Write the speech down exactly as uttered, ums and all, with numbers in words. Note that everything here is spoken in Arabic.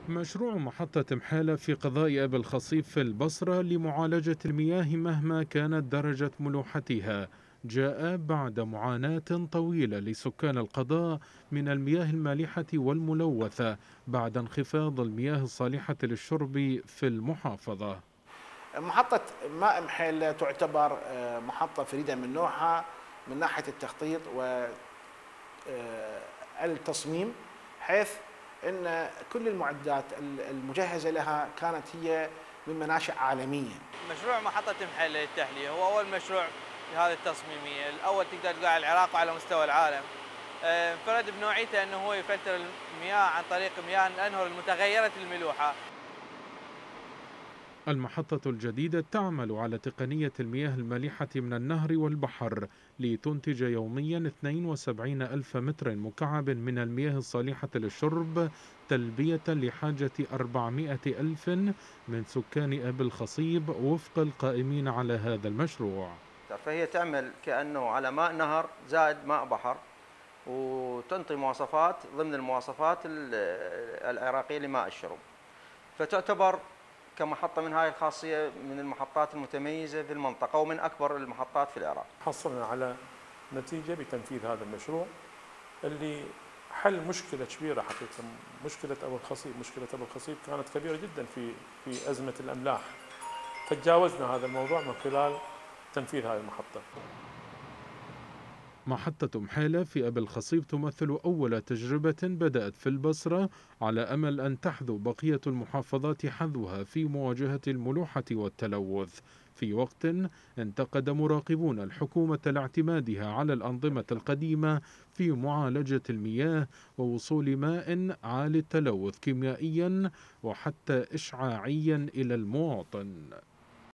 مشروع محطة محالة في قضاء أبي الخصيب في البصرة لمعالجة المياه مهما كانت درجة ملوحتها جاء بعد معاناة طويلة لسكان القضاء من المياه المالحة والملوثة بعد انخفاض المياه الصالحة للشرب في المحافظة. محطة ماء محيل تعتبر آه، محطة فريدة من نوعها من ناحية التخطيط والتصميم، حيث أن كل المعدات المجهزة لها كانت هي من مناشئ عالمية. مشروع محطة محل للتحلية هو أول مشروع بهذه التصميمية، الأول تقدر تقول على العراق وعلى مستوى العالم. آه، انفرد بنوعيته أنه هو يفلتر المياه عن طريق مياه الأنهر المتغيرة الملوحة. المحطة الجديدة تعمل على تقنية المياه المالحة من النهر والبحر لتنتج يوميا اثنين وسبعين ألف متر مكعب من المياه الصالحة للشرب، تلبية لحاجة أربعمائة ألف من سكان أبي الخصيب وفق القائمين على هذا المشروع. فهي تعمل كأنه على ماء نهر زائد ماء بحر، وتنطي مواصفات ضمن المواصفات العراقية لماء الشرب، فتعتبر كمحطة من هاي الخاصية من المحطات المتميزة في المنطقة ومن أكبر المحطات في العراق. حصلنا على نتيجة بتنفيذ هذا المشروع اللي حل مشكلة كبيرة حقيقة. مشكلة أبو الخصيب مشكلة أبو الخصيب كانت كبيرة جدا في في أزمة الأملاح، فتجاوزنا هذا الموضوع من خلال تنفيذ هذه المحطة. محطة محالة في أبي الخصيب تمثل أول تجربة بدأت في البصرة على أمل أن تحذو بقية المحافظات حذوها في مواجهة الملوحة والتلوث، في وقت انتقد مراقبون الحكومة لاعتمادها على الأنظمة القديمة في معالجة المياه ووصول ماء عالي التلوث كيميائيا وحتى إشعاعيا إلى المواطن.